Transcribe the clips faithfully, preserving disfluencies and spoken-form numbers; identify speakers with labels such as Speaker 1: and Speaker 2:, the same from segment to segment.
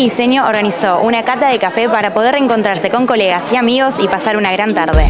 Speaker 1: Diseño organizó una cata de café para poder reencontrarse con colegas y amigos y pasar una gran tarde.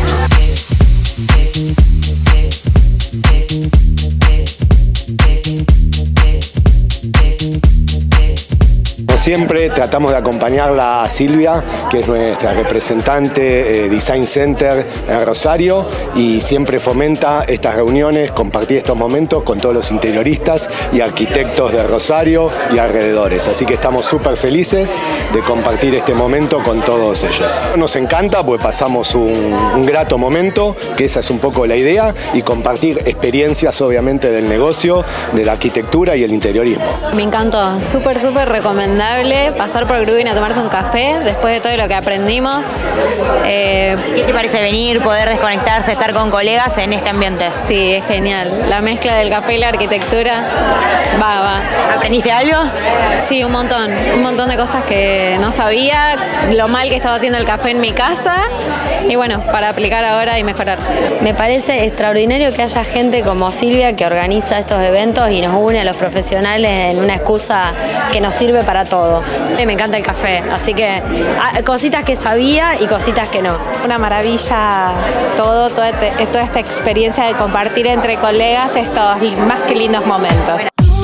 Speaker 2: Siempre tratamos de acompañarla a Silvia, que es nuestra representante eh, Design Center en Rosario, y siempre fomenta estas reuniones, compartir estos momentos con todos los interioristas y arquitectos de Rosario y alrededores. Así que estamos súper felices de compartir este momento con todos ellos. Nos encanta porque pasamos un, un grato momento, que esa es un poco la idea, y compartir experiencias obviamente del negocio, de la arquitectura y el interiorismo.
Speaker 3: Me encantó, súper, súper recomendable pasar por Gruin a tomarse un café después de todo lo que aprendimos.
Speaker 1: Eh, ¿Qué te parece venir, poder desconectarse, estar con colegas en este ambiente?
Speaker 3: Sí, es genial. La mezcla del café y la arquitectura, va, va.
Speaker 1: ¿Aprendiste algo?
Speaker 3: Sí, un montón. Un montón de cosas que no sabía, lo mal que estaba haciendo el café en mi casa y bueno, para aplicar ahora y mejorar.
Speaker 4: Me parece extraordinario que haya gente como Silvia que organiza estos eventos y nos une a los profesionales en una excusa que nos sirve para todo. Me encanta el café, así que cositas que sabía y cositas que no.
Speaker 5: Una maravilla todo, toda, toda esta experiencia de compartir entre colegas estos más que lindos momentos.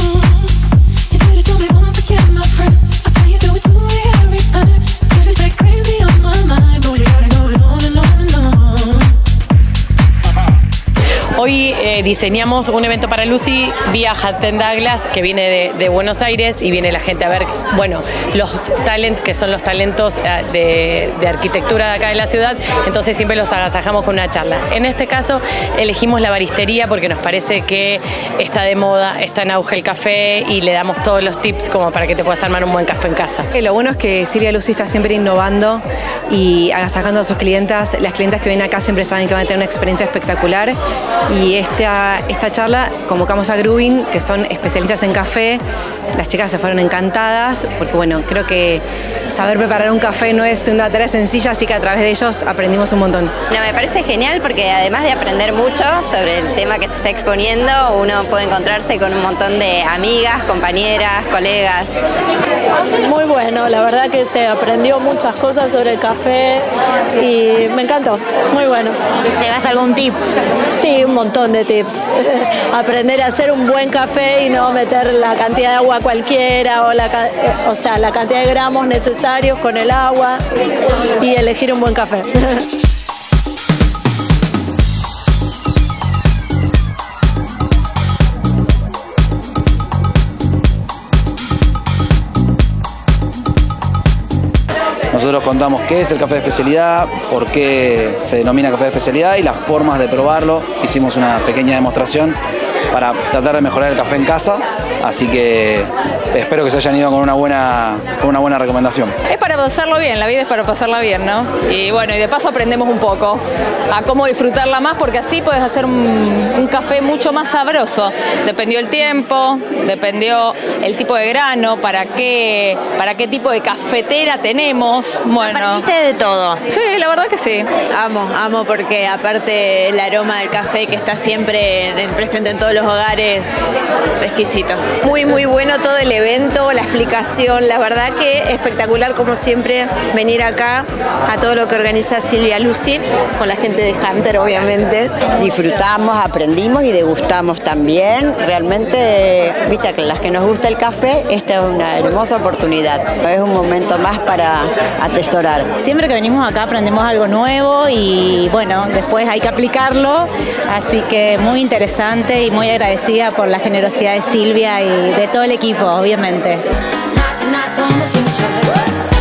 Speaker 6: Hoy eh, diseñamos un evento para Lucy vía Hampton Douglas, que viene de, de Buenos Aires, y viene la gente a ver, bueno, los talent, que son los talentos eh, de, de arquitectura de acá de la ciudad, entonces siempre los agasajamos con una charla. En este caso elegimos la baristería porque nos parece que está de moda, está en auge el café y le damos todos los tips como para que te puedas armar un buen café en casa.
Speaker 7: Lo bueno es que Silvia Lucy está siempre innovando y agasajando a sus clientas. Las clientas que vienen acá siempre saben que van a tener una experiencia espectacular. Y esta, esta charla convocamos a Gruin, que son especialistas en café. Las chicas se fueron encantadas, porque bueno, creo que saber preparar un café no es una tarea sencilla, así que a través de ellos aprendimos un montón.
Speaker 8: No, me parece genial porque además de aprender mucho sobre el tema que se está exponiendo, uno puede encontrarse con un montón de amigas, compañeras, colegas.
Speaker 9: Muy bueno, la verdad que se aprendió muchas cosas sobre el café y me encantó, muy bueno.
Speaker 1: ¿Llevas algún tip?
Speaker 9: Sí, un montón de tips. Aprender a hacer un buen café y no meter la cantidad de agua cualquiera, o, la, o sea, la cantidad de gramos necesarios con el agua y elegir un buen café.
Speaker 10: Nosotros contamos qué es el café de especialidad, por qué se denomina café de especialidad y las formas de probarlo. Hicimos una pequeña demostración para tratar de mejorar el café en casa, así que espero que se hayan ido con una buena, con una buena recomendación.
Speaker 11: Es para pasarlo bien, la vida es para pasarla bien, ¿no? Y bueno, y de paso aprendemos un poco a cómo disfrutarla más, porque así puedes hacer un, un café mucho más sabroso. Dependió el tiempo, dependió el tipo de grano, para qué, para qué tipo de cafetera tenemos. Bueno,
Speaker 1: ¿Aprendiste de todo?
Speaker 11: Sí, la verdad que sí.
Speaker 3: Amo, amo porque aparte el aroma del café que está siempre presente en todos los hogares, exquisito.
Speaker 12: Muy, muy bueno todo el evento, la explicación, la verdad que espectacular como siempre venir acá a todo lo que organiza Silvia Lucy, con la gente de Hunter obviamente.
Speaker 13: Disfrutamos, aprendimos y degustamos también. Realmente, viste que las que nos gusta el café, esta es una hermosa oportunidad. Es un momento más para atesorar.
Speaker 14: Siempre que venimos acá aprendemos algo nuevo y bueno, después hay que aplicarlo, así que muy interesante y muy agradecida por la generosidad de Silvia y de todo el equipo, obviamente.
Speaker 15: Not, not